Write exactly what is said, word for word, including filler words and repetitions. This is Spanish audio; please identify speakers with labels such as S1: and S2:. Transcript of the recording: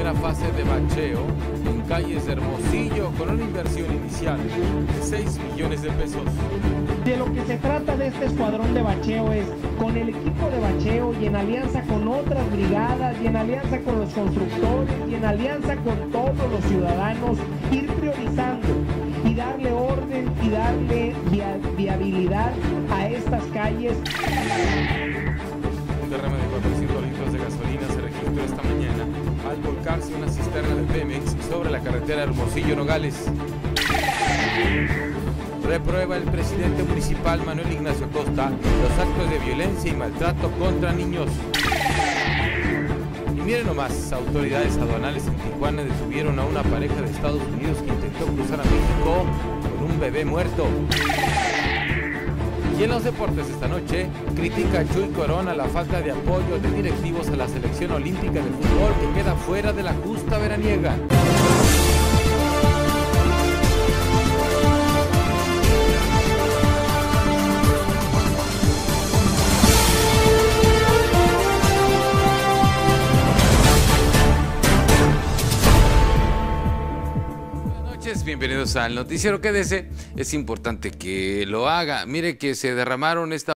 S1: primera fase de bacheo en calles de Hermosillo con una inversión inicial de seis millones de pesos.
S2: De lo que se trata de este escuadrón de bacheo es, con el equipo de bacheo y en alianza con otras brigadas y en alianza con los constructores y en alianza con todos los ciudadanos, ir priorizando y darle orden y darle via viabilidad a estas calles.
S1: Un derrame de cuatrocientos litros de gasolina se registró esta mañana al volcarse una cisterna de Pemex sobre la carretera Hermosillo-Nogales. Reprueba el presidente municipal Manuel Ignacio Acosta los actos de violencia y maltrato contra niños. Y miren nomás, autoridades aduanales en Tijuana detuvieron a una pareja de Estados Unidos que intentó cruzar a México con un bebé muerto. Y en los deportes esta noche, critica a Chuy Corona la falta de apoyo de directivos a la selección olímpica de fútbol que queda fuera de la justa veraniega. Bienvenidos al noticiero. Quédese, es importante que lo haga. Mire que se derramaron esta